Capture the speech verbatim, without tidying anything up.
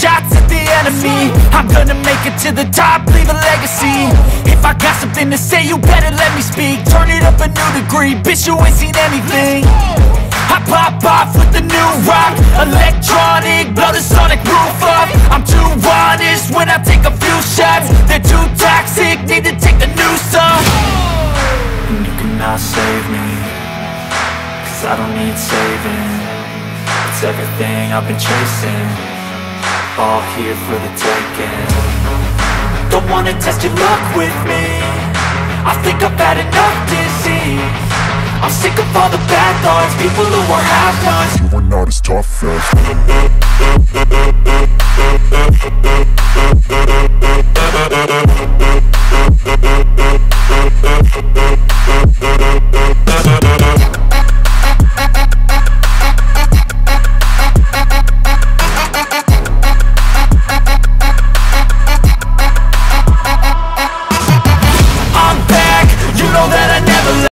shots at the enemy. I'm gonna make it to the top, leave a legacy. If I got something to say, you better let me speak. Turn it up a new degree, bitch, you ain't seen anything. I pop off with the new rock, electronic, blow the sonic roof up. I'm too honest when I take a few shots. They're too toxic, need to take the noose off. And you cannot save me, cause I don't need saving. It's everything I've been chasing, all here for the taking. Don't wanna test your luck with me, I think I've had enough disease. I'm sick of all the bad thoughts, people who are half-nots. You are not as tough as